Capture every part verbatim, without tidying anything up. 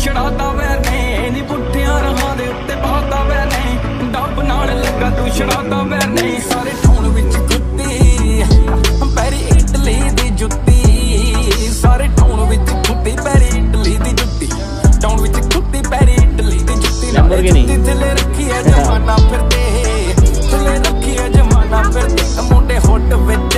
छड़ाता वैने नी पुठियां राहां दे उत्ते पाता वैने डब नाल लगा तू छड़ाता वैने सारे टाउन विच कुत्ती पैरी इटली दी जुत्ती सारे टाउन विच कुत्ती पैरी इटली दी जुत्ती टाउन विच कुत्ती पैरी इटली दी जुत्ती जुत्ती थले रखी है जमाना फिरदे थले रखी है जमाना फिरदे मुंडे होट विच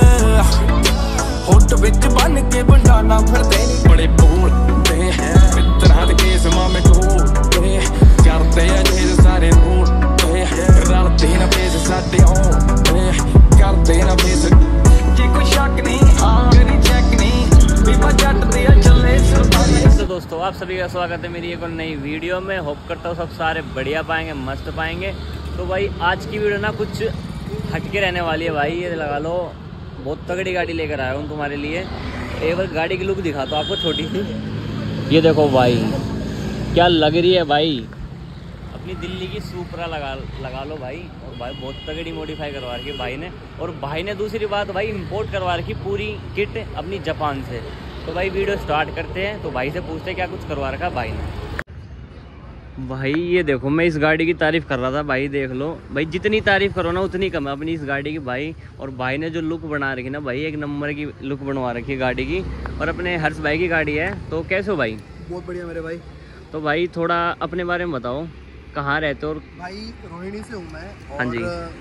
होट विच बन के बंडाना फिरदे बड़े बोलदे मित्तरां दे केस मामे ढोलदे करदे आ जेल सारे रोल रलदे ना पेस साडे आउंदे करदे ना पेस जे कोई शक नहीं हां करी चेक नहीं बीमा जट दे चले सुल्तान। तो दोस्तों आप सभी का स्वागत है मेरी एक और नई वीडियो में। होप करता हूँ सब सारे बढ़िया पाएंगे, मस्त पाएंगे। तो भाई आज की वीडियो ना कुछ हटके रहने वाली है भाई। ये लगा लो बहुत तगड़ी गाड़ी लेकर आया हूँ तुम्हारे लिए। एक बार गाड़ी की लुक दिखाता हूँ आपको छोटी सी। ये देखो भाई क्या लग रही है भाई, अपनी दिल्ली की सुपरा लगा लगा लो भाई। और भाई बहुत तगड़ी मॉडिफाई करवा रखी भाई ने। और भाई ने दूसरी बात भाई इंपोर्ट करवा रखी पूरी किट अपनी जापान से। तो भाई वीडियो स्टार्ट करते हैं। तो भाई से पूछते हैं क्या कुछ करवा रखा भाई ने। भाई ये देखो मैं इस गाड़ी की तारीफ कर रहा था भाई, देख लो भाई जितनी तारीफ करो ना उतनी कम है अपनी इस गाड़ी की भाई। और भाई ने जो लुक बना रखी ना भाई, एक नंबर की लुक बनवा रखी है गाड़ी की। और अपने हर्ष भाई की गाड़ी है। तो कैसे हो भाई? बहुत बढ़िया मेरे भाई। तो भाई थोड़ा अपने बारे में बताओ, कहाँ रहते हो? और भाई रोहिणी से हूँ मैं। और हाँ जी।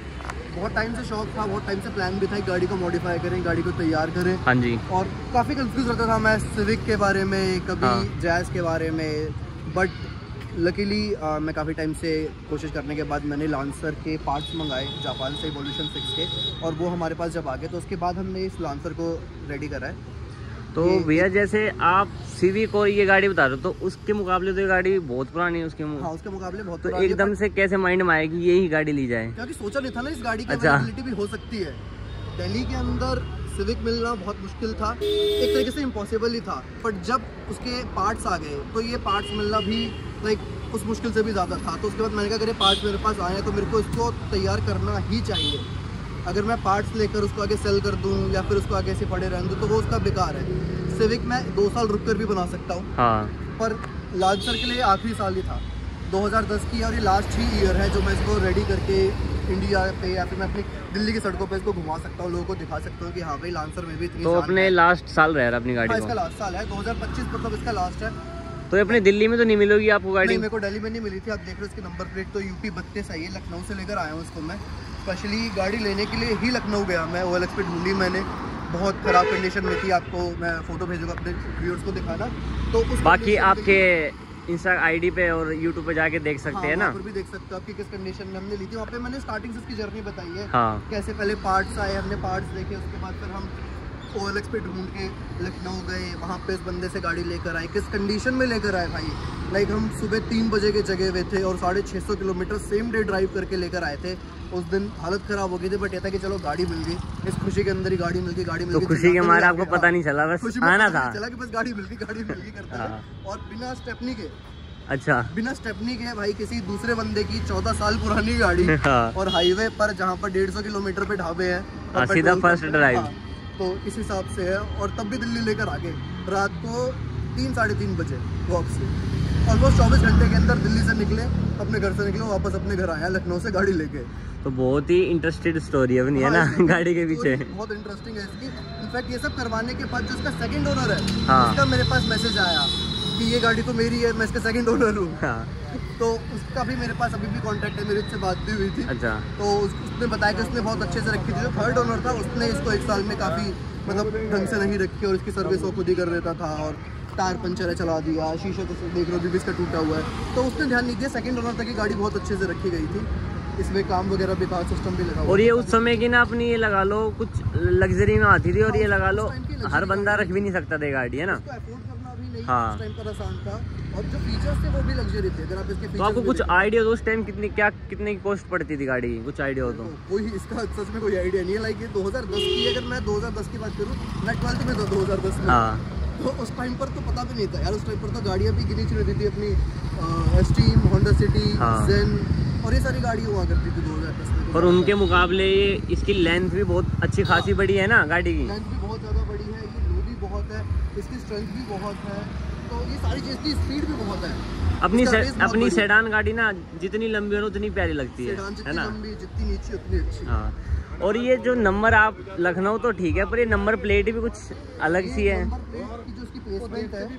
बहुत टाइम से शौक था, बहुत टाइम से प्लान भी था गाड़ी को मॉडिफाई करें, गाड़ी को तैयार करें। हाँ जी। और काफ़ी कंफ्यूज रहता था मैं सिविक के बारे में, कभी हाँ। जैज़ के बारे में। बट लकीली मैं काफ़ी टाइम से कोशिश करने के बाद मैंने लांसर के पार्ट्स मंगाए जापान से, इवोल्यूशन सिक्स के। और वो हमारे पास जब आ गए तो उसके बाद हमने इस लांसर को रेडी करा है। तो भैया जैसे आप सिविक और ये गाड़ी बता रहे हो तो उसके मुकाबले तो ये गाड़ी बहुत पुरानी है उसके हाँ उसके मुकाबले बहुत। तो एकदम से कैसे माइंड में आया कि यही गाड़ी ली जाए? क्योंकि सोचा नहीं था ना इस गाड़ी की अच्छा। अवेलेबिलिटी भी हो सकती है। दिल्ली के अंदर सिविक मिलना बहुत मुश्किल था, एक तरीके से इम्पॉसिबल ही था। बट जब उसके पार्ट्स आ गए तो ये पार्ट्स मिलना भी लाइक उस मुश्किल से भी ज़्यादा था। तो उसके बाद मैंने कहा अगर ये पार्ट्स मेरे पास आए हैं तो मेरे को इसको तैयार करना ही चाहिए। अगर मैं पार्ट्स लेकर उसको आगे सेल कर दूं या फिर उसको आगे से पड़े रहने दूं तो वो उसका बेकार है। सिविक मैं दो साल रुक कर भी बना सकता हूँ। हाँ। पर लांसर के लिए आखिरी साल ही था, दो हज़ार दस की, और ये लास्ट ही ईयर है जो मैं इसको रेडी करके इंडिया पे या फिर मैं अपनी दिल्ली की सड़कों पे इसको घुमा सकता हूँ, लोगों को दिखा सकता हूँ कि हाँ भाई लांसर में भी इतनी। तो अपने लास्ट साल रह रहा अपनी गाड़ी हाँ, को? इसका लास्ट साल है, दो हज़ार पच्चीस मतलब इसका लास्ट है। तो अपने दिल्ली में तो नहीं मिलेगी आपको गाड़ी? नहीं, मेरे को दिल्ली में नहीं मिली थी। आप देख रहे हो इसकी नंबर प्लेट तो यूपी बत्तीस आई है। लखनऊ से लेकर आया हूँ इसको मैं, स्पेशली गाड़ी लेने के लिए ही लखनऊ गया मैं। ओ एल एक्स पे ढूंढी मैंने, बहुत ख़राब कंडीशन में थी। आपको मैं फ़ोटो भेजूँगा अपने व्यूअर्स को दिखाना। तो उस बाकी आपके इंस्टा आईडी पे और यूट्यूब पे जाके देख सकते हैं ना, वहाँ पर भी देख सकते हो आपकी किस कंडीशन में हमने ली थी। वहाँ पे मैंने स्टार्टिंग से इसकी जर्नी बताई है। हाँ। कैसे पहले पार्ट्स आए, हमने पार्ट्स देखे, उसके बाद फिर हम ओ एल एक्स पे ढूंढ के लखनऊ गए, वहाँ पे इस बंदे से गाड़ी लेकर आए। किस कंडीशन में लेकर आए भाई, लाइक हम सुबह तीन बजे के जगह हुए थे और साढ़े छः सौ किलोमीटर सेम डे ड्राइव करके लेकर आए थे। उस दिन हालत ख़राब हो गई थी, बट ये था कि चलो गाड़ी मिल गई। इस खुशी के अंदर ही गाड़ी मिल गई, गाड़ी मिल गई। तो खुशी के मारे आपको पता नहीं चला, बस आना था, चला कि बस गाड़ी मिल गई, गाड़ी मिल गई करता है। और बिना स्टेपनी के, अच्छा बिना स्टेपनी के भाई, किसी दूसरे बंदे की चौदह साल पुरानी गाड़ी और हाईवे पर जहाँ पर डेढ़ सौ किलोमीटर पे ढाबे हैं, सीधा फर्स्ट ड्राइव। तो इस हिसाब से है। और तब भी दिल्ली लेकर आ गए रात को तीन साढ़े तीन बजे वॉक से। ऑलमोस्ट चौबीस घंटे के अंदर दिल्ली से निकले, अपने घर से निकले, वापस अपने घर आया लखनऊ से गाड़ी लेके। तो बहुत ही इंटरेस्टेड स्टोरी है बनी है ना गाड़ी के पीछे। बहुत इंटरेस्टिंग है इसकी। इनफैक्ट ये सब करवाने के बाद जो इसका सेकंड ओनर है, हाँ। उसका मेरे पास मैसेज आया कि ये गाड़ी तो मेरी है, मैं इसका सेकंड ओनर हूँ। हाँ। तो उसका भी मेरे पास अभी भी कांटेक्ट है, मेरी उससे बात भी हुई थी। अच्छा। तो उसने बताया कि उसने बहुत अच्छे से रखी थी। जो थर्ड ओनर था उसने इसको एक साल में काफ़ी मतलब ढंग से नहीं रखी और इसकी सर्विस वो खुद ही कर देता था। और टायर पंचर है, चला दिया, शीशे तो देख रहे हो भी इसका टूटा हुआ है। तो उसने ध्यान नहीं दिया। सेकंड ओनर तक की गाड़ी बहुत अच्छे से रखी गई थी, इसमें काम वगैरह भी था, सिस्टम भी लगा। और ये उस समय की ना अपनी ये लगा लो कुछ लग्जरी में आती थी। और ये लगा लो हर बंदा रख भी नहीं सकता था गाड़ी, है ना? हाँ। टाइम पर आसान था और जो फीचर्स थे वो भी लग्जरी थे। अगर आप इसके तो आपको कुछ आइडिया हो उस टाइम कितनी क्या कितने की कॉस्ट पड़ती थी गाड़ी, कुछ आइडिया हो तो? कोई इसका सच में कोई आइडिया नहीं है। लाइक ये दो हज़ार दस की, अगर मैं दो हज़ार दस की बात करूँ, मैं ट्वेल्थ में था दो हज़ार दस में। हाँ। तो उस टाइम पर तो पता भी नहीं था यार। उस टाइम पर तो गाड़ियाँ भी गिनी चुनी थी अपनी, एस्टीम, होंडा सिटी, जेन और ये सारी गाड़ी हुआ करती थी दो हज़ार दस में। और उनके मुकाबले ये इसकी लेंथ भी बहुत अच्छी खासी बड़ी है ना गाड़ी की। लेंथ भी बहुत ज़्यादा बड़ी गाड़ी है, ये लो भी बहुत है, इसकी स्ट्रेंथ भी बहुत है, तो ये सारी चीज़ की स्पीड भी बहुत है। अपनी से, अपनी सेडान गाड़ी ना जितनी लंबी हो उतनी प्यारी लगती है, है ना? लंबी जितनी नीचे उतनी अच्छी। हाँ, और ये जो नंबर आप लखनऊ तो ठीक है, पर ये नंबर प्लेट भी कुछ अलग सी है। नंबर प्लेट की जो उसकी प्लेसमेंट है,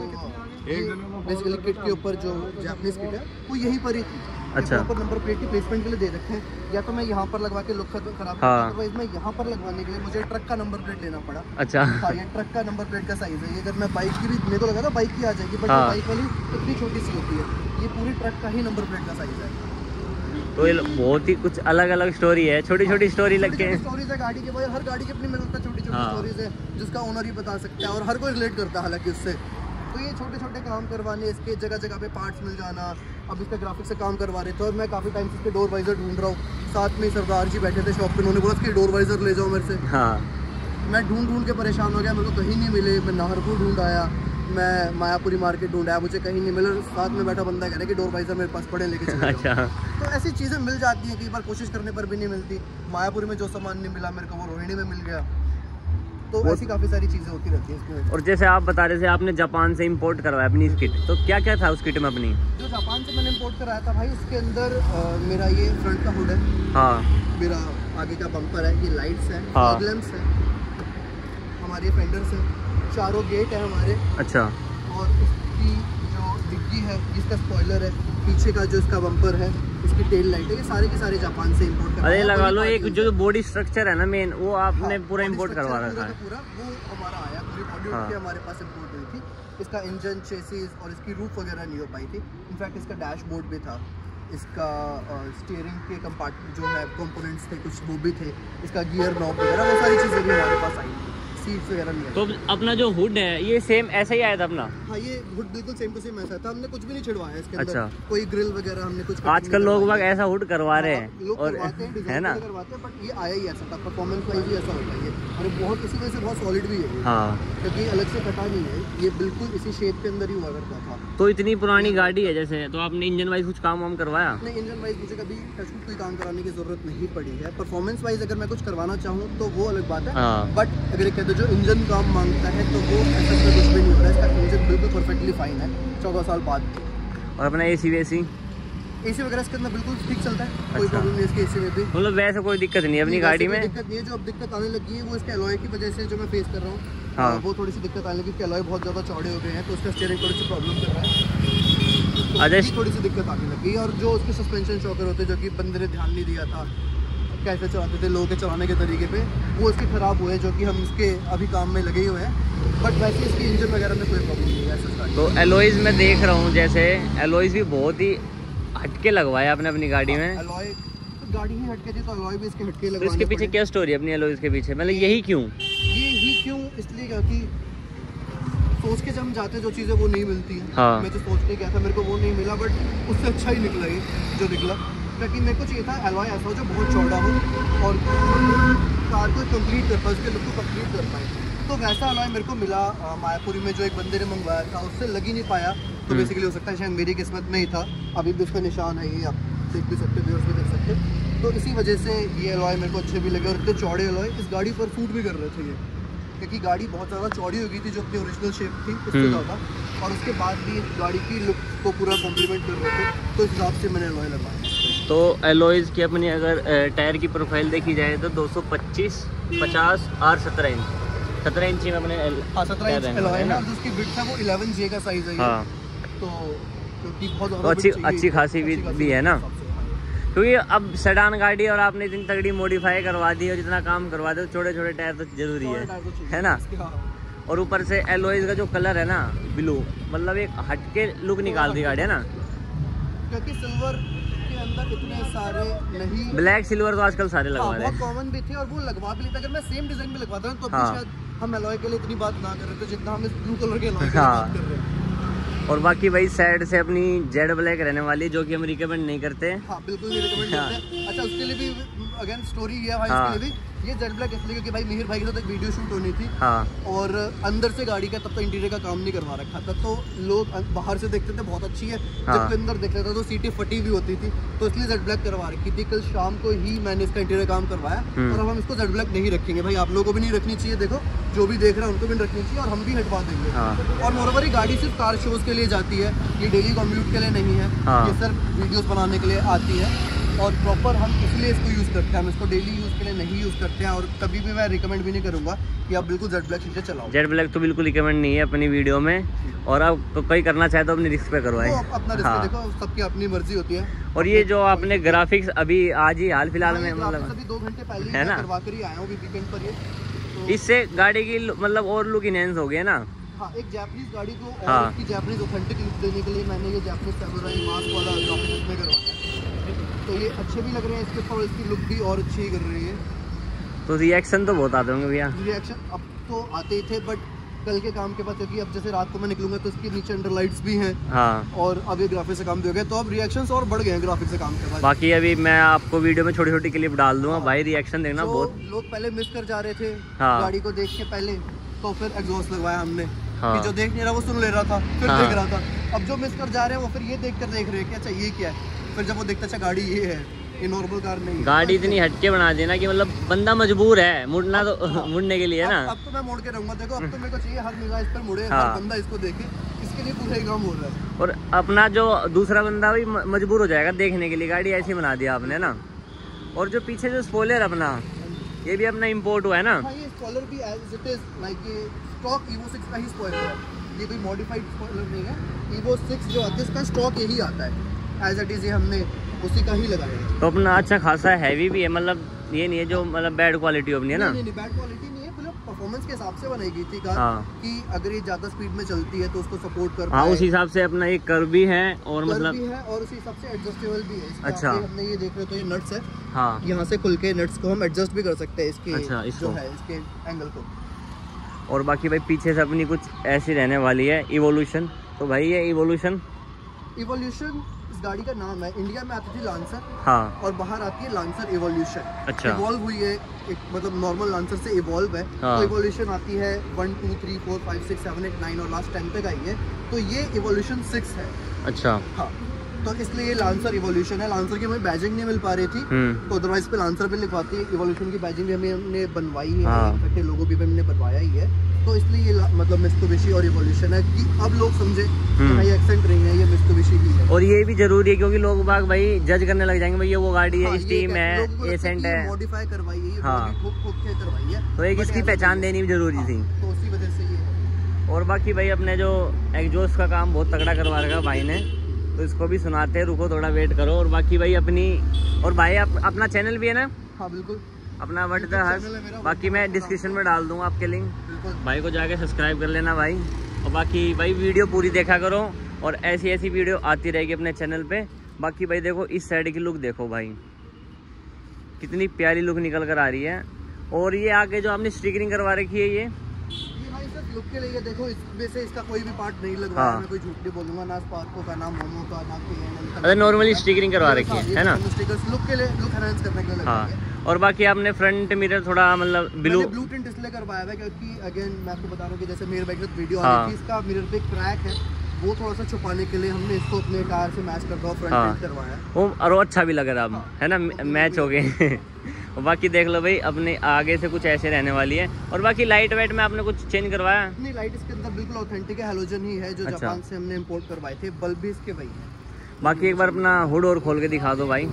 तो बेसिकली किट के ऊपर जो जापानीज किट है वो यहीं पर ही थी। अच्छा, प्रॉपर नंबर प्लेट की प्लेसमेंट के लिए दे रखे हैं, या तो मैं यहाँ पर लगवा के लुक खराब हाँ। करता, मैं यहाँ पर लगवाने के लिए मुझे ट्रक का नंबर प्लेट लेना पड़ा। अच्छा, हाँ, ये ट्रक का नंबर प्लेट का साइज है। ये अगर मैं बाइक की भी, मेरे को लगा था बाइक की आ जाएगी, बट हाँ। बाइक वाली इतनी छोटी सी होती है, ये पूरी ट्रक का ही नंबर प्लेट का साइज है। तो ये बहुत ही कुछ अलग अलग स्टोरी है, छोटी छोटी स्टोरी लग के स्टोरीज है गाड़ी के, हर गाड़ी की अपनी मिलता है, छोटी छोटी हाँ। स्टोरीज है जिसका ओनर ही बता सकता है और हर कोई रिलेट करता है हालांकि उससे। तो ये छोटे छोटे काम करवाने, इसके जगह जगह पे पार्ट्स मिल जाना। अब इसका ग्राफिक से काम करवा रहे थे और मैं काफ़ी टाइम से इसके डोर वाइजर ढूंढ रहा हूँ। साथ में सरदार जी बैठे थे शॉप पे, उन्होंने बोला इसके डोर वाइजर ले जाओ मेरे से। हाँ, मैं ढूंढ ढूंढ के परेशान हो गया, मेरे को कहीं नहीं मिले। मैं नाहरपुर ढूंढ आया, मैं मायापुरी मार्केट ढूंढ आया, मुझे कहीं नहीं मिले। साथ में बैठा बंदा कह रहा है कि डोर वाइजर मेरे पास पड़े, लेके चले अच्छा। जाओ। तो ऐसी चीज़ें मिल जाती हैं, कई बार कोशिश करने पर भी नहीं मिलती। मायापुरी में जो सामान नहीं मिला मेरे को, वो रोहिणी में मिल गया। तो ऐसी काफ़ी सारी चीज़ें होती रहती हैं इसमें। और जैसे आप बता रहे थे आपने जापान से इंपोर्ट करवाया अपनी किट, तो क्या क्या था उस किट में अपनी? जो जापान से मैंने इंपोर्ट कराया था भाई, उसके अंदर आ, मेरा ये फ्रंट का हुड है, हाँ, मेरा आगे का बम्पर है, ये लाइट्स हैं, हाँ। फॉग लैंप्स हैं, हमारे फेंडर्स हैं, चारों गेट है हमारे। अच्छा, और इसकी जो डिग्गी है, इसका स्पॉइलर है, पीछे का जो इसका बम्पर है, इसकी टेल लाइट है, ये सारे के सारे जापान से इंपोर्ट करवाया। अरे लगा लो एक जो बॉडी स्ट्रक्चर है ना मेन, वो आपने हाँ, पूरा body इंपोर्ट करवा structure रखा पूरा है। का पूरा वो हमारा आया, पूरी बॉडी हाँ। उठ के हमारे पास इंपोर्ट हुई थी। इसका इंजन, चेसिस और इसकी रूफ वगैरह नहीं हो पाई थी। इनफैक्ट इसका डैशबोर्ड भी था, इसका स्टीयरिंग के कंपार्टमेंट जो है कंपोनेंट्स थे कुछ वो भी थे, इसका गियर नॉब वगैरह वो सारी चीज़ें भी हमारे पास आई, सीट्स वगैरह नहीं आई। तो अपना जो हुड है ये सेम ऐसा ही आया था अपना? हाँ, ये हुड बिल्कुल सेम टू सेम ऐसा था, हमने कुछ भी नहीं छिड़वाया इसके अंदर। अच्छा। कोई ग्रिल वगैरह हमने कुछ आजकल लोग बाग ऐसा हुड करवा रहे हैं, लोग और करवाते हैं, है डिजाइन ना? करवाते हैं, बट ये आया ही ऐसा था, परफॉर्मेंस वाइज भी ऐसा होता है ये, और बहुत इसी वजह से बहुत सॉलिड भी है ये, हाँ, क्योंकि अलग से कटा नहीं है, ये बिल्कुल इसी शेप के अंदर ही हुआ करता था। तो इतनी पुरानी गाड़ी है जैसे, तो आपने इंजन वाइज कुछ काम वाम करवाया? नहीं, इंजन वाइज मुझे कभी टचवुड कोई काम कराने की जरूरत नहीं पड़ी है। परफॉर्मेंस वाइज अगर मैं कुछ करवाना चाहूँ तो वो अलग बात है, हाँ। बट अगर एक कहते जो इंजन काम मांगता है तो वो ऐसा तो कुछ भी नहीं हो रहा है। इसका इंजन बिल्कुल परफेक्टली फाइन है चौदह साल बाद। और अपना ए सी वेसी एसी वगैरह इसके अंदर बिल्कुल ठीक चलता है, कोई अच्छा। प्रॉब्लम नहीं इसके एसी में भी। मतलब वैसे कोई दिक्कत नहीं है अपनी गाड़ी में? दिक्कत नहीं है, जो अब दिक्कत आने लगी है वो इसके अलॉय की वजह से जो मैं फेस कर रहा हूँ, हाँ। वो थोड़ी सी दिक्कत आने लगी, इसके अलॉय बहुत ज़्यादा चौड़े हो गए हैं, तो उसका स्टीयरिंग थोड़ी सी प्रॉब्लम कर रहा है, तो अच्छा। उसकी थोड़ी सी दिक्कत आने लगी। और जो उसके सस्पेंशन शॉकर होते हैं, जो कि बंदे ने ध्यान नहीं दिया था कैसे चलाते थे लोगों के चलाने के तरीके पे, वो इसके ख़राब हुए, जो कि हम इसके अभी काम में लगे हुए हैं। बट वैसे इसकी इंजन वगैरह में कोई प्रॉब्लम नहीं है ऐसा। तो एलॉयज में देख रहा हूँ, जैसे एलॉयज भी बहुत ही हटके लगवाया आपने अपनी गाड़ी में। अलॉय तो गाड़ी ही हटके थी, तो अलॉय भी इसके हटके तो लगवाने इसके पीछे पड़े। क्या स्टोरी है अपनी एलॉयज के पीछे, मतलब यही क्यों? ये ही क्यों, इसलिए क्योंकि सोच के जब हम जाते हैं जो चीज़ें वो नहीं मिलती हैं। हाँ। मैं तो सोच के गया था, मेरे को वो नहीं मिला, बट उससे अच्छा ही निकला ये जो निकला, क्योंकि मेरे को चाहिए था एलॉय ऐसा हो जो बहुत चौड़ा हो और कार को कंप्लीट कर पाए, उसके लुक को कंप्लीट कर पाए। तो वैसा एलॉय मेरे को मिला आ, मायापुरी में जो एक बंदे ने मंगवाया था, उससे लग ही नहीं पाया। तो बेसिकली हो सकता है शायद मेरी किस्मत में ही था, अभी भी उसका निशान है, ये आप देख भी सकते, व्यूअर्स भी देख सकते। तो इसी वजह से ये एलॉय मेरे को अच्छे भी लगे, और इतने चौड़े एलॉय इस गाड़ी पर सूट भी कर रहे थे ये, क्योंकि गाड़ी बहुत ज़्यादा चौड़ी हो गई थी जो अपनी ओरिजिनल शेप थी उससे ज़्यादा, और उसके बाद भी गाड़ी की लुक को पूरा कॉम्प्लीमेंट कर रहे थे, तो इस हिसाब से मैंने एलॉय लगवाया। तो एलॉयज की अपनी अगर टायर की प्रोफाइल देखी जाए तो दो सौ पच्चीस, पचास और सत्रह इंच सत्रह इंची में अपने हाँ, सत्रह इंच एलॉय है ना, जो उसकी विड्थ है वो इलेवन जे का साइज़ है ये। हाँ। तो क्योंकि बहुत तो ज़्यादा अच्छी width चाहिए, अच्छी खासी भी, अच्छी भी है ना, हिसाब से, हाँ। क्योंकि अब सेडान गाड़ी और आपने इतनी तगड़ी मॉडिफाई करवा दी और जितना काम करवा दे, छोटे छोटे टायर तो जरूरी है, है ना? और ऊपर से एलॉयज का जो कलर है ना ब्लू, मतलब एक हटके लुक निकाल दी गाड़ी है ना, क्योंकि सिल्वर के अंदर इतने सारे नहीं, ब्लैक सिल्वर तो आजकल सारे लगवा हाँ, रहे बहुत हैं। कॉमन भी थे और वो लगवा भी लेते। अगर मैं सेम डिजाइन में लगवाता तो हाँ। शायद हम एलॉय के लिए इतनी बात ना कर रहे थे जितना हम इस ब्लू कलर के एलॉय के लिए हाँ। बात कर रहे हैं। और बाकी भाई साइड से अपनी जेड ब्लैक रहने वाली, जो कि हम रिकमेंड नहीं करते। हाँ, बिल्कुल नहीं रिकमेंड हाँ। करते हैं। अच्छा, उसके लिए भी अगेन स्टोरी है भाई हाँ। इसके लिए भी। ये जेड ब्लैक इसलिए क्योंकि भाई मिहिर भाई के साथ एक वीडियो शूट होनी थी हाँ। और अंदर से गाड़ी का तब तो इंटीरियर का काम नहीं करवा रखा था, तो लोग बाहर से देखते थे बहुत अच्छी है, हाँ। जब अंदर देख लेता तो सीटें फटी हुई होती थी, तो इसलिए जेड ब्लैक करवा रखी थी। कल शाम को ही मैंने इसका इंटीरियर काम करवाया और अब हम इसको जेड ब्लैक नहीं रखेंगे भाई, आप लोगों को भी नहीं रखनी चाहिए, देखो जो भी देख रहे हैं उनको भी नहीं रखनी चाहिए और हम भी हटवा देंगे। हाँ। और मोरओवर ये गाड़ी सिर्फ कार शोज के लिए जाती है, ये डेली कम्यूट के लिए नहीं है, हाँ। ये सिर्फ वीडियोस बनाने के लिए आती है और प्रॉपर हम इसलिए इसको यूज़ करते हैं, हम इसको डेली यूज़ के लिए नहीं यूज़ करते हैं और कभी भी मैं रिकमेंड भी नहीं करूँगा कि आप बिल्कुल जेड ब्लैक शीशे चलाओ। जेड ब्लैक तो बिल्कुल रिकमेंड नहीं है अपनी वीडियो में, और अब तो कोई करना चाहे तो अपनी रिस्क पे करवाए। तो अपना रिस्क हाँ। देखो, सबकी अपनी मर्जी होती है। और ये जो आपने ग्राफिक्स अभी आज ही हाल फिलहाल में मतलब अभी दो घंटे पहले है ही ना? करवा कर ही आया हूँ वीकेंड पर ये, तो इससे गाड़ी की लु- मतलब और लुक इनहेंस हो गया ना। हाँ, एक जापानीज गाड़ी को और हाँ। उसकी जापानीज ऑथेंटिक लुक देने के लिए मैंने ये जापानीज सैमुराई मास्क वाला ग्राफिक्स में करवाया है, तो ये अच्छे भी लग रहे हैं इसके ऊपर, इसकी लुक भी और अच्छी कर रही है। तो रिएक्शन तो बहुत आते होंगे भैया। रिएक्शन अब तो आते ही थे, बट कल के काम के बाद क्योंकि अब जैसे रात को मैं निकलूंगा तो इसके नीचे अंडर लाइट्स भी हैं हाँ। और अब ये ग्राफिक्स से काम भी हो गया, तो अब रिएक्शंस और बढ़ गए हैं ग्राफिक्स से काम के बाद। बाकी अभी मैं आपको वीडियो में छोटी छोटी क्लिप डाल दूंगा भाई, रिएक्शन देखना जो बहुत। लोग पहले मिस कर जा रहे थे हाँ। गाड़ी को देख के पहले, तो फिर एग्जॉस्ट लगवाया हमने हाँ। कि जो देख नहीं रहा वो सुन ले रहा था, फिर हाँ। देख रहा था। अब जो मिस कर जा रहे हैं वो फिर ये देख कर देख रहे हैं कि अच्छा ये क्या है, फिर जब वो देखता अच्छा गाड़ी ये है, ये नॉर्मल कार नहीं है। गाड़ी इतनी हटके बना देना कि मतलब बंदा मजबूर है मुड़ना, तो हाँ। मुड़ने के लिए अब, ना। अब तो मैं मोड़ के रहूंगा, देखो अब तो मेरे को चाहिए हर निगाह इस पर मुड़े, हाँ। हर बंदा इसको देखे, इसके लिए पूरा ही काम हो रहा है। और अपना जो दूसरा बंदा भी म- मजबूर हो जाएगा देखने के लिए, गाड़ी ऐसी बना दिया आपने ना। और जो पीछे जो स्पॉइलर अपना, ये भी अपना इम्पोर्ट हुआ है ना। हाँ, ये स्पॉइलर भी एज इट इज लाइक ये स्टॉक ईवो सिक्स का ही स्पॉइलर है, ये कोई मॉडिफाइड स्पॉइलर नहीं है। ईवो सिक्स जो आता है इसका स्टॉक यही आता है, एज इट इज ये हमने उसी का ही लगाया है। तो अपना अच्छा खासा हैवी भी है, मतलब ये नहीं है जो मतलब बैड क्वालिटी अपनी है ना। नहीं नहीं बैड क्वालिटी नहीं है, मतलब परफॉर्मेंस के हिसाब से बनाई गई थी कार, हाँ। कि अगर ये ज्यादा स्पीड में चलती है तो उसको सपोर्ट कर हाँ, पाए। उस हिसाब से अपना एक कर्व भी है और कर्व मतलब भी है और उसी हिसाब से एडजस्टेबल भी है इसका। अच्छा। आगे हमने ये देख रहे हो तो ये नट्स है, हाँ। यहाँ से खुल के नट्स को हम एडजस्ट भी कर सकते हैं इसके, अच्छा, इसको। जो है इसके एंगल को। और बाकी भाई पीछे से अपनी कुछ ऐसी रहने वाली है इवोल्यूशन। तो भाई ये इवोल्यूशन इवोल्यूशन इस गाड़ी का नाम है, इंडिया में आती थी लांसर हाँ। और बाहर आती है लांसर इवोल्यूशन। अच्छा। इवॉल्व हुई है, एक मतलब नॉर्मल लांसर से इवॉल्व है, हाँ। तो इवोल्यूशन आती है one two three four five six seven eight nine और लास्ट टेन तक आई है, तो ये इवोल्यूशन सिक्स है। अच्छा। हाँ, तो इसलिए ये लांसर इवोल्यूशन है। लांसर की हमें बैजिंग नहीं मिल पा रही थी, हम्म। तो अदरवाइज पे लांसर भी लिखवाती है। इवोल्यूशन की बैजिंग भी हमें हमने बनवाई है, हाँ। इकट्ठे लोगों भी हमने बनवाया ही है, तो इसलिए ये ला- मतलब मित्सुबिशी और इवोल्यूशन है कि अब लोग समझे कि हम्म। भाई एक्सेंट नहीं है, ये मित्सुबिशी की है। और ये भी जरूरी है क्योंकि लोग बाग भाई जज करने लग जाएंगे, भाई ये वो गाड़ी है, हाँ, स्टीम ये है, लोगों को लगता एसेंट कि ये है, मॉडिफाई करवाई है, ये हाँ। बॉडी ठोक ठोक के करवाई है, तो एक But इसकी ऐसा पहचान नहीं है। देनी भी जरूरी हाँ, थी। तो उसी वजह से ये है। और बाकी भाई अपने जो एग्जॉस्ट का काम बहुत तगड़ा करवा रखा भाई ने, तो इसको भी सुनाते हैं, रुको थोड़ा वेट करो। और बाकी भाई अपनी, और भाई अप, अपना चैनल भी है ना हाँ बिल्कुल, अपना what the YouTube Harsh, channel है मेरा, बाकी मैं डिस्क्रिप्शन में डाल दूंगा आपके लिंक, बिल्कुल। भाई को जाके सब्सक्राइब कर लेना भाई। और बाकी भाई वीडियो पूरी देखा करो और ऐसी ऐसी वीडियो आती रहेगी अपने चैनल पे। बाकी भाई देखो इस साइड की लुक देखो भाई, कितनी प्यारी लुक निकल कर आ रही है। और ये आगे जो आपने स्टिकरिंग करवा रखी है, ये ये भाई सिर्फ लुक के लिए, देखो इसमें से इसका कोई भी पार्ट नहीं लगवाया, हाँ। मैं कोई झूठ नहीं बोलूंगा, ना स्पार्को का, ना मोमो का, ना के एन एल का। अरे नॉर्मली स्टिकरिंग करवा रखी है, है ना। स्टिकर्स लुक के लिए, लुक एनहांस करने के लिए हाँ। लगवाए हैं। और बाकी आपने फ्रंट मिरर थोड़ा मतलब ब्लू, मैंने ब्लू टिंट इसलिए करवाया है क्योंकि अगेन मैं आपको बता रहा हूँ कि जैसे मेरे बाइक में वीडियो हाँ। आ रही थी, इसका मिरर पे क्रैक है, वो थोड़ा सा छुपाने के लिए हमने इसको अपने कार से मैच करता हुआ फ्रंट हाँ। टिंट करवाया है। वो और वो अच्छा भी लग रहा है अब, है ना, मैच हो गए। और बाकी देख लो भाई अपने आगे से कुछ ऐसे रहने वाली है। और बाकी लाइट वाइट में आपने कुछ चेंज करवाया? नहीं, लाइट इसके अंदर बिल्कुल ऑथेंटिक है, हैलोजन ही है जो अच्छा। जापान से हमने इंपोर्ट करवाए थे, बल्ब भी इसके वही है। बाकी एक बार अपना हुड और खोल के दिखा दो भाई।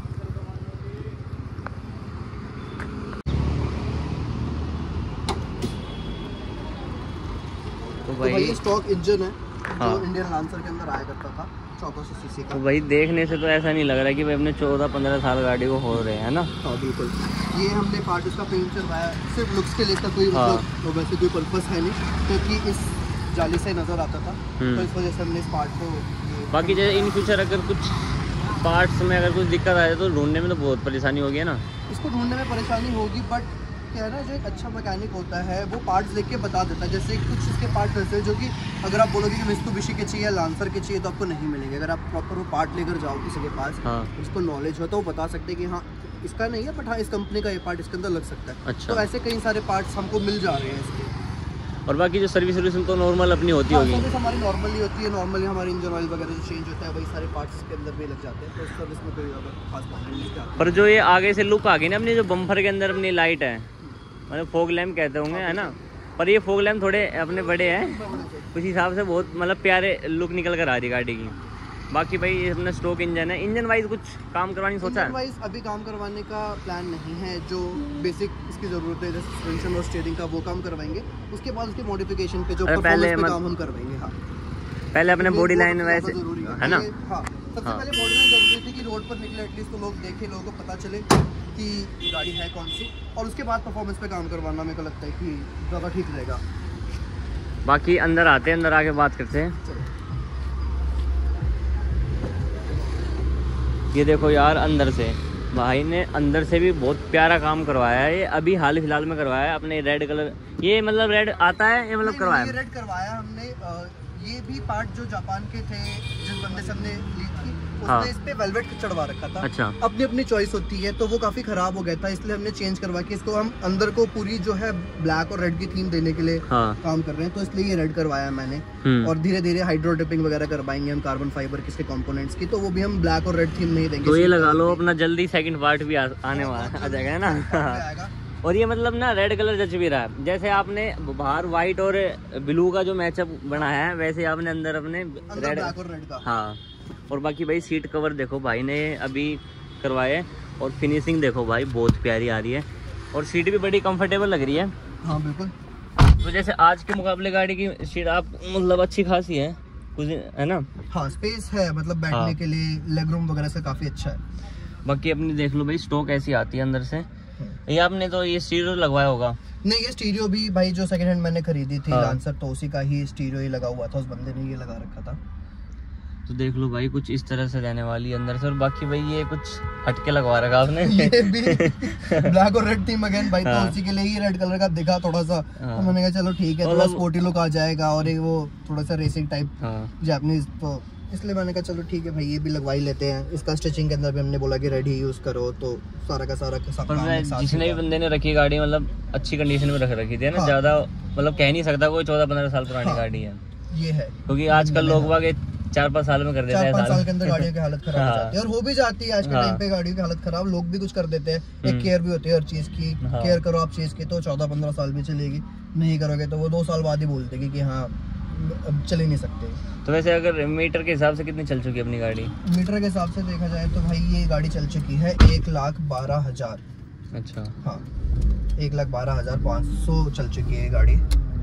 तो तो भाई भाई ये स्टॉक इंजन है हाँ। जो इंडियन लांसर के अंदर आया करता था, चौदह सौ सीसी का। तो भाई देखने से तो ऐसा नहीं लग रहा कि भाई अपने चौदह पंद्रह साल गाड़ी को हो रहे हैं ना। हाँ बिल्कुल, ये हमने पार्ट इसका पेंट करवाया सिर्फ लुक्स के लिए, इसका कोई हाँ। मतलब वैसे कोई पर्पस है नहीं, क्योंकि इस जाली से नज़र आता था, हम्म। तो इस वजह से हमने इस पार्ट को ये- बाकी जैसे इन फ्यूचर अगर कुछ पार्ट्स में अगर कुछ दिक्कत आए तो ढूंढने में तो बहुत परेशानी होगी ना। इसको ढूंढने में परेशानी होगी, बट क्या है ना, जो एक अच्छा मैकेनिक होता है वो पार्ट्स देख के बता देता है। जैसे कुछ इसके पार्ट ऐसे हैं जो कि अगर आप बोलोगे कि मित्सुबिशी के चाहिए या लांसर के चाहिए तो आपको नहीं मिलेंगे। अगर आप प्रॉपर वो पार्ट लेकर जाओ किसी के पास, हाँ। उसको नॉलेज हो तो वो बता सकते हैं कि हाँ इसका नहीं है, बट हाँ इस कंपनी का ये पार्ट इसके अंदर लग सकता है। अच्छा। तो ऐसे कई सारे पार्ट्स हमको मिल जा रहे हैं इसके। और बाकी जो सर्विस सर्विस तो नॉर्मल अपनी होती हाँ, होगी। सर्विस हमारी नॉर्मली होती है, नॉर्मली हमारी इंजन ऑयल वगैरह जो चेंज होता है वही सारे पार्ट्स इसके अंदर भी लग जाते हैं, तो इस सर्विस में कोई ज़्यादा खास प्रॉब्लम नहीं है। पर जो ये आगे से लुक आ गई ना अपनी, जो बम्पर के अंदर अपनी लाइट है, मतलब फोग लैम्प कहते होंगे, है ना, पर ये फोग लैम्प थोड़े अपने बड़े हैं, उस हिसाब से बहुत मतलब प्यारे लुक निकल कर आ रही गाड़ी की। बाकी भाई ये अपना स्टॉक इंजन है। इंजन वाइज कुछ काम करवाने सोचा है? इंजन वाइज अभी काम करवाने का प्लान नहीं है, जो बेसिक इसकी ज़रूरत है जैसे सस्पेंशन और स्टीयरिंग का वो काम करवाएंगे, उसके बाद उसके मॉडिफिकेशन पे जो परफॉर्मेंस पे काम हम करवाएंगे। हाँ, पहले अपने बॉडी लाइन वैसे है ना। हाँ, सबसे हाँ। पहले बॉडी लाइन जरूरी थी कि रोड पर निकले एटलीस्ट तो लोग देखें, लोगों को पता चले कि गाड़ी है कौन सी, और उसके बाद परफॉर्मेंस पे काम करवाना मेरे को लगता है कि ज़्यादा ठीक रहेगा। बाकी अंदर आते हैं, अंदर आके बात करते हैं। चलो। ये देखो यार, अंदर से भाई ने अंदर से भी बहुत प्यारा काम करवाया है। ये अभी हाल फिलहाल में करवाया है अपने रेड कलर, ये मतलब रेड आता है ये मतलब करवाया ये रेड करवाया हमने। अ, ये भी पार्ट जो जापान के थे जिस बंदे से हमने ली थी, उसने हाँ। इस पे वेलवेट चढ़वा रखा था। अच्छा। अपनी अपनी चॉइस होती है, तो वो काफी खराब हो गया था, इसलिए हमने चेंज करवा के इसको हम अंदर को पूरी जो है ब्लैक और रेड की थीम देने के लिए हाँ। काम कर रहे हैं, तो इसलिए ये रेड करवाया मैंने। हम्म। और धीरे धीरे हाइड्रो टिपिंग वगैरह करवाएंगे हम कार्बन फाइबर किसके कंपोनेंट्स की, तो वो भी हम ब्लैक और रेड थीम नहीं देंगे। तो ये लगा लो अपना जल्दी सेकंड पार्ट भी आ, आने वाला आ जाएगा, है ना। आएगा। और ये मतलब ना रेड कलर जच भी रहा है, जैसे आपने बाहर व्हाइट और ब्लू का जो मैचअप बनाया है वैसे आपने अंदर अपने अंदर रेड। ब्लैक और रेड का। हाँ। और बाकी भाई सीट कवर देखो भाई ने अभी करवाए, और फिनिशिंग देखो भाई बहुत प्यारी आ रही है, और सीट भी बड़ी कंफर्टेबल लग रही है। हाँ बिल्कुल। तो जैसे आज के मुकाबले गाड़ी की सीट आप मतलब अच्छी खासी है कुछ, है ना। हाँ, स्पेस है, मतलब बैठने हाँ। के लिए लेग रूम वगैरह से काफी अच्छा है। बाकी अपनी देख लो भाई स्टॉक ऐसी आती है अंदर से। ये आपने तो ये स्टीरियो लगवाया होगा? नहीं, ये स्टीरियो भी भाई जो सेकंड हैंड मैंने खरीदी थी हाँ। लांसर, तो उसी का ही स्टीरियो ही लगा हुआ था, उस बंदे ने ये लगा रखा था। तो देख लो भाई कुछ इस तरह से रहने वाली है अंदर से। और बाकी भाई ये कुछ हटके लगवा रखा आपने। ये भी ब्लैक और रेड थीम अगेन भाई, तो हाँ। उसी के लिए ही रेड कलर का दिखा थोड़ा सा। हाँ। तो मैंने कहा चलो ठीक है, थोड़ा मतलब- स्पोर्टी लुक आ जाएगा, और एक वो थोड़ा सा रेसिंग टाइप हाँ। जापानीज, तो इसलिए मैंने कहा चलो ठीक है भाई ये भी लगवा ही लेते हैं। इसका स्टिचिंग के अंदर भी हमने बोला कि रेड ही यूज करो, तो सारा का सारा सब पर काम मैं एक साथ जिसने भी होगा। बंदे ने रखी गाड़ी मतलब अच्छी कंडीशन में रख रखी थी ना, हाँ। ज्यादा मतलब कह नहीं सकता कोई चौदह पंद्रह साल पुरानी हाँ। गाड़ी है, ये है, क्योंकि आजकल लोग बाग चार पाँच साल में कर देते चार हैं। पाँच साल के अंदर गाड़ियों की हालत खराब हो हाँ। जाती है, और हो भी जाती है आज के हाँ। टाइम पे गाड़ियों की हालत खराब, लोग भी कुछ कर देते हैं। एक हम्म। केयर भी होती है हर चीज की, हाँ। केयर करो आप चीज की तो चौदह पंद्रह साल भी चलेगी, नहीं करोगे तो वो दो साल बाद ही बोल देगी कि हाँ अब चल ही नहीं सकते। तो वैसे अगर मीटर के हिसाब से कितनी चल चुकी है अपनी गाड़ी? मीटर के हिसाब से देखा जाए तो भाई ये गाड़ी चल चुकी है एक लाख बारह हजार। अच्छा। हाँ, एक लाख बारह हजार पाँच सौ चल चुकी है ये गाड़ी।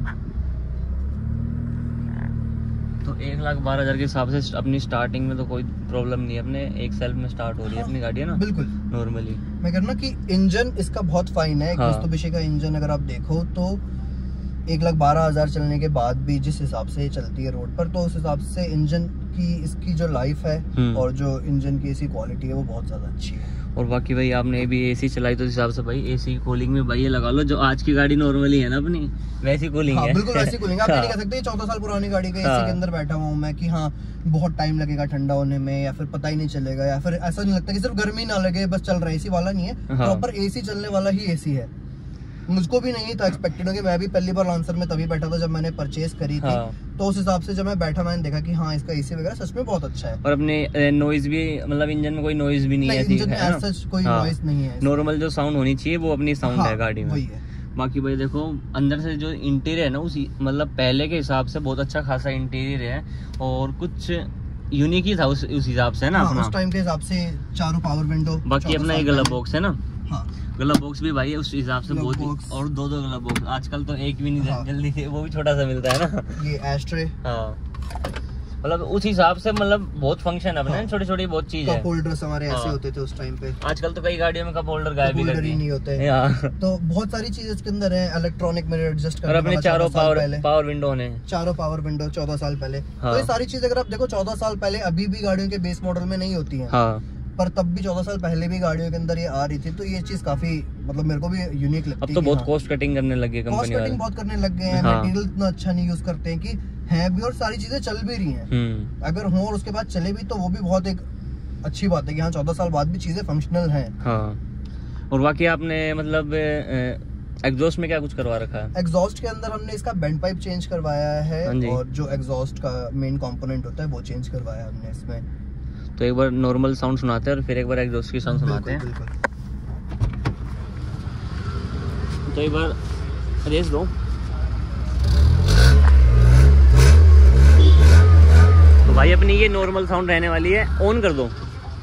तो एक लाख बारह हजार के हिसाब से अपनी स्टार्टिंग में तो कोई प्रॉब्लम नहीं है, अपने एक सेल्फ में स्टार्ट हो रही है अपनी गाड़ी, है ना। बिल्कुल, नॉर्मली मैं कह रहा हूं ना कि इंजन इसका बहुत फाइन है। हाँ। मित्सुबिशी का इंजन अगर आप देखो तो एक लाख बारह हजार चलने के बाद भी जिस हिसाब से चलती है रोड पर, तो उस हिसाब से इंजन की इसकी जो लाइफ है हम्म। और जो इंजन की इसकी क्वालिटी है वो बहुत ज्यादा अच्छी है। और बाकी भाई आपने भी एसी चलाई तो उस हिसाब से भाई एसी कूलिंग में भाई ये लगा लो जो आज की गाड़ी नॉर्मली है ना अपनी वैसी कूलिंग हाँ, है। बिल्कुल वैसी कूलिंग आप ये हाँ। नहीं कह सकते चौदह साल पुरानी गाड़ी के एसी हाँ। के अंदर बैठा हुआ हूँ मैं कि हाँ बहुत टाइम लगेगा ठंडा होने में, या फिर पता ही नहीं चलेगा, या फिर ऐसा नहीं लगता कि सिर्फ गर्मी ना लगे बस चल रहा है, एसी वाला नहीं है। हाँ। प्रॉपर एसी चलने वाला ही एसी है। मुझको भी नहीं था एक्सपेक्टेड हो कि मैं भी पहली बार लांसर में तभी बैठा था जब मैंने परचेज करी थी। हाँ। तो उस हिसाब से जब मैं बैठा मैंने देखा कि हाँ इसका एसी वगैरह सच में बहुत अच्छा है। और अपने नॉइज भी मतलब इंजन में कोई नॉइज भी नहीं है, इंजन में as such कोई नॉइस नहीं है। नॉर्मल जो साउंड होनी चाहिए वो अपनी साउंड हाँ, है गाड़ी में। वही है। बाकी भाई देखो अंदर से जो इंटीरियर है ना उसी मतलब पहले के हिसाब से बहुत अच्छा खासा इंटीरियर है, और कुछ यूनिक ही था उस उस हिसाब से ना हाँ, अपना। उस टाइम के हिसाब से चारों पावर विंडो। बाकी अपना ये ग्लव बॉक्स है ना, हाँ ग्लव बॉक्स भी भाई उस हिसाब से ग्लव बहुत बॉक्स। ही, और दो दो ग्लव बॉक्स आजकल तो एक भी नहीं हाँ। जल्दी से, वो भी छोटा सा मिलता है ना। ये एस्ट्रे, हाँ मतलब उस हिसाब से मतलब बहुत फंक्शन अपने हाँ। छोटी छोटी बहुत चीज है। कप होल्डर्स हमारे ऐसे हाँ। होते थे उस टाइम पे। आजकल तो कई गाड़ियों में कप होल्डर गायब भी कर होल्डर ही नहीं होते। दिए। हाँ। तो बहुत सारी चीजें इसके अंदर है, इलेक्ट्रॉनिक मिरर एडजस्ट और करने अपने वाला चारों चौदह साल पावर पहले। पावर विंडो होने। चारों पावर विंडो चौदह साल पहले। हाँ। तो ये सारी चीजें अगर आप देखो चौदह साल पहले अभी भी गाड़ियों के बेस मॉडल में नहीं होती हैं। हाँ पर तब भी चौदह साल पहले भी गाड़ियों के अंदर ये आ रही थी, तो ये चीज काफी मतलब मेरे को भी यूनिक लगती है। अब तो बहुत कॉस्ट कटिंग करने लगे कॉस्ट कंपनी कटिंग वाले। बहुत करने लग गए हैं, हाँ। मटेरियल इतना अच्छा नहीं यूज करते हैं कि है भी, और सारी चीजें चल भी रही हैं। हम्म अगर हो और उसके बाद चले भी तो वो भी बहुत एक अच्छी बात है कि हाँ चौदह साल बाद भी चीजें फंक्शनल हैं। हाँ और बाकी आपने मतलब एग्जॉस्ट में क्या कुछ करवा रखा है? एग्जॉस्ट के अंदर हमने इसका बेंड पाइप चेंज करवाया है और जो एग्जॉस्ट का मेन कंपोनेंट होता है वो चेंज करवाया हमने इसमें। तो एक बार नॉर्मल साउंड सुनाते हैं और फिर एक बार एग्जॉस्ट की साउंड सुनाते हैं। बिल्कुल। तो एक बार रेस दो। तो भाई अपनी ये नॉर्मल साउंड रहने वाली है, ऑन कर दो।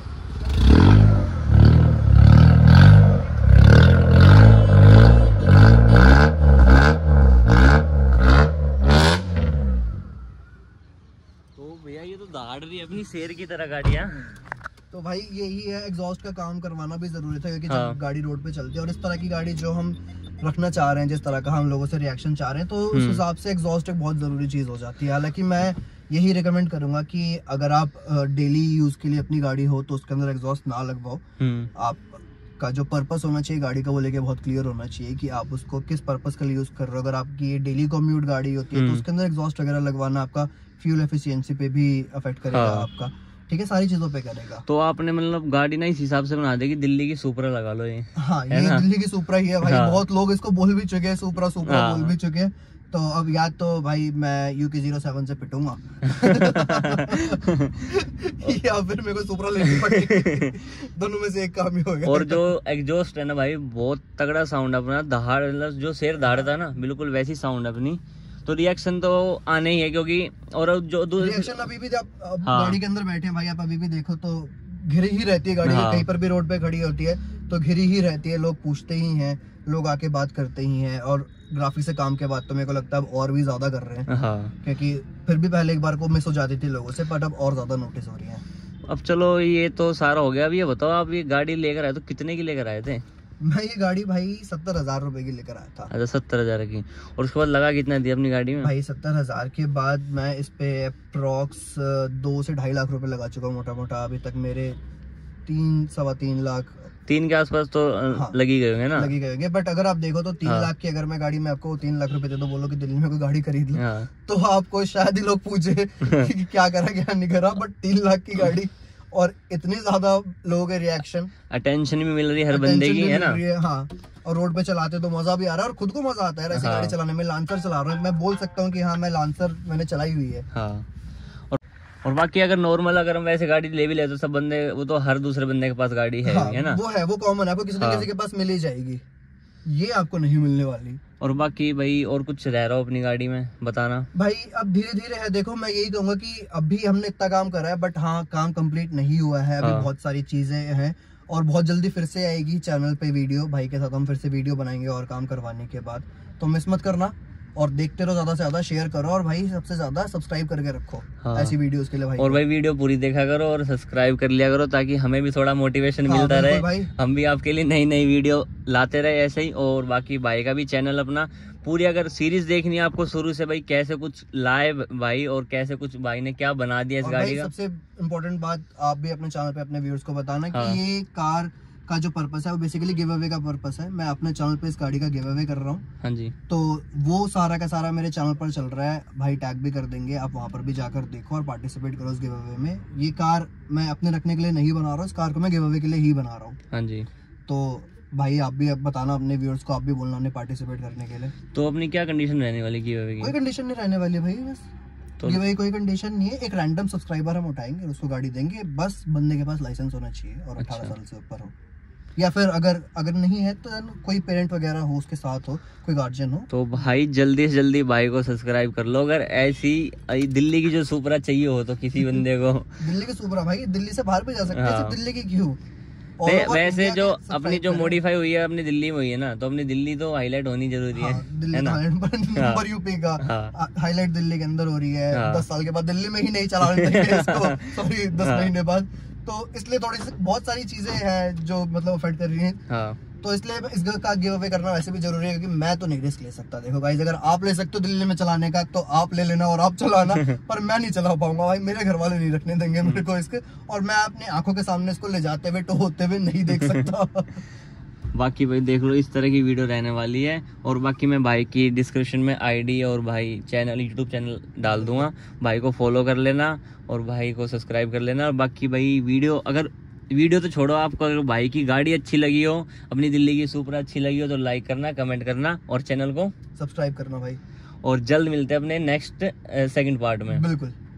दहाड़ रही है अपनी शेर की तरह गाड़ियाँ। तो भाई यही है, एग्जॉस्ट का काम करवाना भी जरूरी था क्योंकि हाँ। जब गाड़ी रोड पे चलती है और इस तरह की गाड़ी जो हम रखना चाह रहे हैं, जिस तरह का हम लोगों से रिएक्शन चाह रहे हैं, तो उस हिसाब से एग्जॉस्ट एक बहुत जरूरी चीज हो जाती है। हालांकि मैं यही रिकमेंड करूंगा कि अगर आप डेली यूज के लिए अपनी गाड़ी हो तो उसके अंदर एग्जॉस्ट ना लगवाओ। आप का जो पर्पस होना चाहिए गाड़ी का वो लेके बहुत क्लियर होना चाहिए कि आप उसको किस पर्पस के लिए यूज कर रहे हो। अगर आपकी डेली कम्यूट गाड़ी होती है तो उसके अंदर एग्जॉस्ट वगैरह लगवाना आपका फ्यूल एफिशिएंसी पे भी अफेक्ट करेगा। हाँ। आपका ठीक है, सारी चीजों पे करेगा। तो आपने मतलब गाड़ी ना इस हिसाब से बना देगी, दिल्ली की सुपरा लगा लो ये। हाँ, ये दिल्ली की सुपरा ही है भाई। हाँ। बहुत लोग इसको बोल भी चुके हैं, सुपरा सुपरा हाँ। बोल भी चुके हैं। तो अब याद तो भाई मैं यूके ज़ीरो सेवन से पिटूंगा या फिर मेरे को सुपरा लेनी पड़ेगी। दोनों में से एक काम ही हो गया। और जो एग्जॉस्ट है ना भाई, बहुत तगड़ा साउंड अपना, दहाड़ जो शेर दहाड़ता ना बिल्कुल वैसी साउंड अपनी। तो रिएक्शन तो आने ही है क्योंकि और जो रिएक्शन अभी भी जब हाँ। गाड़ी के अंदर बैठे हैं भाई, आप अभी भी देखो तो घिरी ही रहती है गाड़ी। हाँ। कहीं पर भी रोड पे खड़ी होती है तो घिरी ही रहती है, लोग पूछते ही हैं, लोग आके बात करते ही हैं। और ग्राफिक से काम के बाद तो मेरे को लगता है अब और भी ज्यादा कर रहे हैं। हाँ। क्योंकि फिर भी पहले एक बार को मिस हो जाती थी लोगों से, बट अब और ज्यादा नोटिस हो रही है। अब चलो ये तो सारा हो गया। अब ये बताओ आप ये गाड़ी लेकर आए तो कितने की लेकर आए थे? मैं ये गाड़ी भाई सत्तर हजार रुपए की लेकर आया था। अच्छा, सत्तर हजार की। और उसके बाद लगा कितना दिया अपनी गाड़ी में? भाई सत्तर हजार के बाद मैं इस पे अप्रॉक्स दो से ढाई लाख रुपए लगा चुका हूँ मोटा मोटा। अभी तक मेरे तीन सवा तीन लाख तीन के आसपास तो हाँ, लगी गए होंगे ना? लगी गए होंगे। बट अगर आप देखो तो तीन हाँ, लाख की अगर मैं गाड़ी में आपको तीन लाख रुपए दे दो, बोलो कि दिल्ली में कोई गाड़ी खरीद लो हाँ, तो आपको शायद ही लोग पूछे कि क्या करा क्या नहीं करा। बट तीन लाख की गाड़ी और इतनी ज्यादा लोगों के रिएक्शन, अटेंशन भी मिल रही है हर बंदे की, है ना? हाँ, और रोड पे चलाते तो मजा भी आ रहा है और खुद को मजा आता है ऐसी हाँ, गाड़ी चलाने में। लांसर चला रहा हूँ, मैं बोल सकता हूँ कि हाँ मैं लांसर मैंने चलाई हुई है। हाँ। और, और बाकी अगर नॉर्मल अगर हम वैसे गाड़ी ले भी ले तो सब बंदे, वो तो हर दूसरे बंदे के पास गाड़ी है, हाँ, है ना? वो है, वो कॉमन है, आपको किसी न किसी के पास मिल ही जाएगी, ये आपको नहीं मिलने वाली। और बाकी भाई और कुछ रह रहा हो अपनी गाड़ी में बताना भाई? अब धीरे धीरे है, देखो मैं यही कहूंगा कि अभी हमने इतना काम करा है बट हाँ काम कंप्लीट नहीं हुआ है। अभी हाँ। बहुत सारी चीजें हैं और बहुत जल्दी फिर से आएगी चैनल पे वीडियो। भाई के साथ हम फिर से वीडियो बनाएंगे और काम करवाने के बाद, तो मिस मत करना और देखते रहो, ज्यादा से ज्यादा शेयर करो और भाई सबसे ज्यादा सब्सक्राइब करके रखो हाँ। ऐसी वीडियोस के लिए भाई। और भाई वीडियो पूरी देखा करो और सब्सक्राइब कर लिया करो ताकि हमें भी थोड़ा मोटिवेशन हाँ, मिलता रहे भाई। हम भी आपके लिए नई नई वीडियो लाते रहे ऐसे ही। और बाकी भाई का भी चैनल अपना पूरी अगर सीरीज देखनी है आपको शुरू से, भाई कैसे कुछ लाए भाई और कैसे कुछ भाई ने क्या बना दिया इस गाड़ी का। सबसे इम्पोर्टेंट बात आप भी अपने चैनल पे अपने व्यूअर्स को बताना कि ये कार का जो पर्पस है वो बेसिकली गिव अवे का पर्पस है। मैं अपने चैनल पे इस गाड़ी का गिव अवे कर रहा हूँ हाँ जी। तो वो सारा का सारा मेरे चैनल पर चल रहा है भाई, टैग भी कर देंगे, आप वहाँ पर भी जाकर देखो और पार्टिसिपेट करो उस गिव अवे में। ये कार मैं अपने रखने के लिए नहीं बना रहा हूँ, इस कार को मैं गिव अवे के लिए ही बना रहा हूँ हाँ जी। तो भाई आप भी अब बताना अपने व्यूअर्स को, आप भी बोलना उन्हें पार्टिसिपेट करने के लिए। तो अपनी क्या कंडीशन रहने वाली गिव अवे की? कोई कंडीशन नहीं रहने वाली भाई, बस तो गिव अवे कोई कंडीशन नहीं है। एक रैंडम सब्सक्राइबर हम उठाएंगे, उसको गाड़ी देंगे, बस बंदे के पास लाइसेंस होना चाहिए और अठारह साल से ऊपर हो, या फिर अगर अगर नहीं है तो कोई पेरेंट वगैरह हो उसके साथ हो, कोई गार्जियन हो। तो भाई जल्दी से जल्दी भाई को सब्सक्राइब कर लो। अगर ऐसी दिल्ली की जो सुपरा चाहिए हो तो किसी बंदे को दिल्ली की सुपरा भाई दिल्ली से बाहर भी जा सकते हैं हाँ। दिल्ली की क्यों? और वैसे जो अपनी जो मॉडिफाई हुई है अपनी दिल्ली में हुई है ना, तो अपनी दिल्ली तो हाईलाइट होनी जरूरी है, है ना? नंबर यूपी का हाईलाइट दिल्ली के अंदर हो रही है। दस साल के बाद दिल्ली में ही नहीं चला इसको, सॉरी दस महीने बाद। तो इसलिए थोड़ी सी बहुत सारी चीजें हैं जो मतलब अफेक्ट कर रही हैं हाँ। तो इसलिए इस का गिव अवे करना वैसे भी जरूरी है क्योंकि मैं तो नहीं रिस्क ले सकता। देखो गाइस, अगर आप ले सकते हो दिल्ली में चलाने का तो आप ले लेना और आप चलाना पर मैं नहीं चला पाऊंगा भाई, मेरे घर वाले नहीं रखने देंगे मेरे को इसके, और मैं अपनी आंखों के सामने इसको ले जाते हुए तो होते हुए नहीं देख सकता। बाकी भाई देख लो इस तरह की वीडियो रहने वाली है। और बाकी मैं भाई की डिस्क्रिप्शन में आईडी और भाई चैनल यूट्यूब चैनल डाल दूंगा, भाई को फॉलो कर लेना और भाई को सब्सक्राइब कर लेना। और बाकी भाई वीडियो अगर वीडियो तो छोड़ो, आपको अगर भाई की गाड़ी अच्छी लगी हो, अपनी दिल्ली की सुपरा अच्छी लगी हो तो लाइक करना, कमेंट करना और चैनल को सब्सक्राइब करना भाई। और जल्द मिलते हैं अपने नेक्स्ट सेकंड पार्ट में। बिल्कुल।